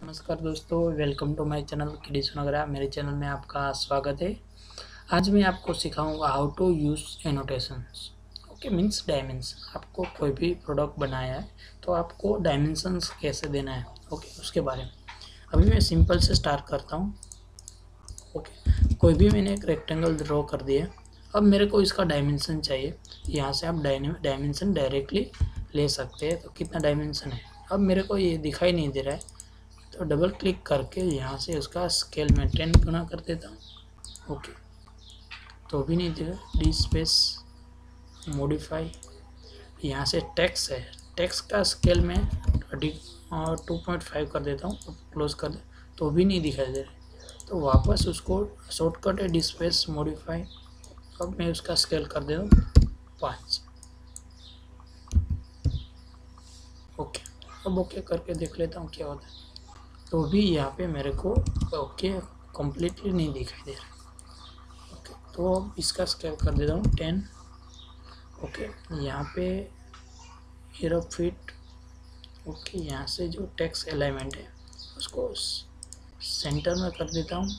नमस्कार दोस्तों, welcome to my channel Kiddy सोनाग्रा। मेरे चैनल में आपका स्वागत है। आज मैं आपको सिखाऊंगा how to use annotations. Okay, means dimension. आपको कोई भी प्रोडक्ट बनाया है तो आपको डायमेंशंस कैसे देना है, ओके, उसके बारे में। अभी मैं सिंपल से स्टार्ट करता हूँ। ओके, कोई भी मैंने एक रेक्टेंगल ड्रॉ कर दिया। अब मेरे को इसका डायमेंशन चाहिए। यहाँ से आप डायमेंशन डायरेक्टली ले सकते हैं। तो कितना डायमेंशन है अब मेरे को ये दिखाई नहीं दे रहा है, तो डबल क्लिक करके यहाँ से उसका स्केल में 10 गुना कर देता हूँ। ओके, तो भी नहीं दिखा। डी स्पेस मॉडिफाई, यहाँ से टेक्स्ट है, टेक्स्ट का स्केल में 2.5 कर देता हूँ। क्लोज कर दे, तो भी नहीं दिखाई दे रहा। तो वापस उसको शॉर्टकट है डी स्पेस मॉडिफाई। अब मैं उसका स्केल कर देता हूँ 5। ओके, अब ओके करके देख लेता हूँ क्या होता है। तो भी यहाँ पे मेरे को ओके कम्प्लीटली नहीं दिखाई दे रहा। ओके, तो अब इसका स्केल कर देता हूँ 10। ओके, यहाँ पे एरो फिट। ओके, यहाँ से जो टेक्स्ट एलिमेंट है उसको सेंटर में कर देता हूँ।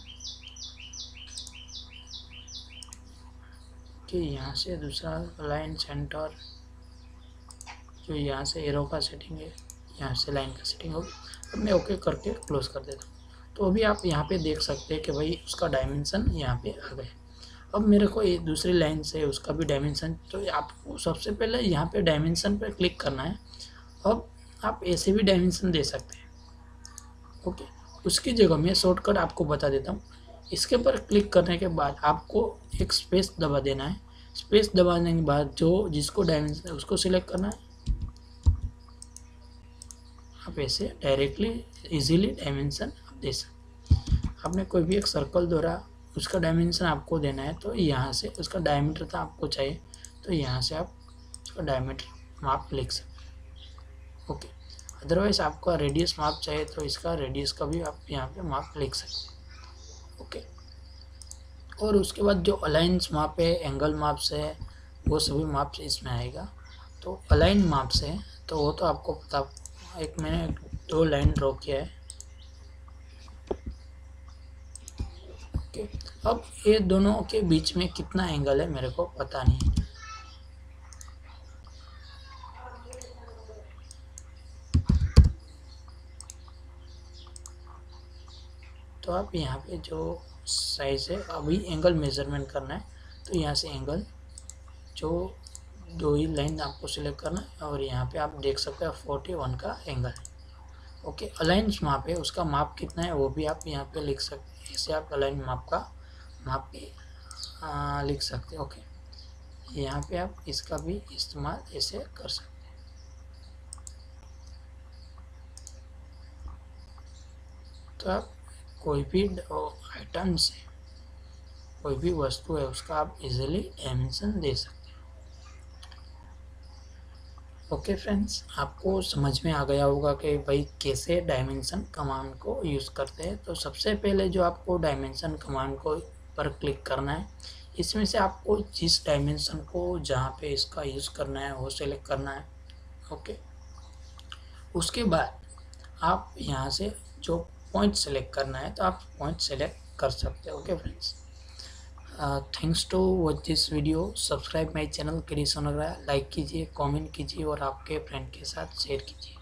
ओके, यहाँ से दूसरा लाइन सेंटर, जो यहाँ से एरो का सेटिंग है, यहाँ से लाइन का सेटिंग होगी। अब मैं ओके करके क्लोज कर देता हूँ। तो अभी आप यहाँ पे देख सकते हैं कि भाई उसका डायमेंशन यहाँ पे आ गए। अब मेरे को ये दूसरी लाइन से उसका भी डायमेंशन, तो आपको सबसे पहले यहाँ पे डायमेंशन पे क्लिक करना है। अब आप ऐसे भी डायमेंशन दे सकते हैं। ओके, उसकी जगह मैं शॉर्टकट आपको बता देता हूँ। इसके पर क्लिक करने के बाद आपको एक स्पेस दबा देना है। स्पेस दबाने के बाद जो जिसको डायमेंशन है उसको सिलेक्ट करना है। आप ऐसे डायरेक्टली इजीली डायमेंशन आप दे सकते। आपने कोई भी एक सर्कल दौरा, उसका डायमेंशन आपको देना है, तो यहाँ से उसका डायमीटर था आपको चाहिए, तो यहाँ से आप उसका डायमीटर माप लिख सकते। ओके, अदरवाइज आपका रेडियस माप चाहिए तो इसका रेडियस का भी आप यहाँ पे माप लिख सकते। ओके, और उसके बाद जो अलाइंस माप है, एंगल माप से है, वो सभी माप इसमें आएगा। तो अलाइन माप से है तो वो तो आपको पता। एक मैंने 2 लाइन ड्रॉ किया है। ओके, अब ये दोनों के बीच में कितना एंगल है मेरे को पता नहीं है। तो आप यहाँ पे जो साइज है, अभी एंगल मेजरमेंट करना है, तो यहाँ से एंगल जो 2 ही लाइन आपको सिलेक्ट करना है, और यहाँ पे आप देख सकते हैं 41 का एंगल है। ओके, अलाइंस माप है, उसका माप कितना है वो भी आप यहाँ पे लिख सकते हैं। ऐसे आप अलाइन माप का माप भी लिख सकते हैं। ओके, यहाँ पे आप इसका भी इस्तेमाल ऐसे कर सकते हैं। तो आप कोई भी आइटम से, कोई भी वस्तु है, उसका आप इजीली डायमेंशन दे सकते हैं। ओके फ्रेंड्स, आपको समझ में आ गया होगा कि भाई कैसे डायमेंशन कमांड को यूज़ करते हैं। तो सबसे पहले जो आपको डायमेंशन कमांड को पर क्लिक करना है, इसमें से आपको जिस डायमेंशन को जहाँ पे इसका यूज़ करना है वो सेलेक्ट करना है। ओके, उसके बाद आप यहाँ से जो पॉइंट सेलेक्ट करना है तो आप पॉइंट सेलेक्ट कर सकते हो। Okay friends, thanks to watch this video. Subscribe my channel Kiddy Sonagra. Like कीजिए, कमेंट कीजिए और आपके फ्रेंड के साथ शेयर कीजिए।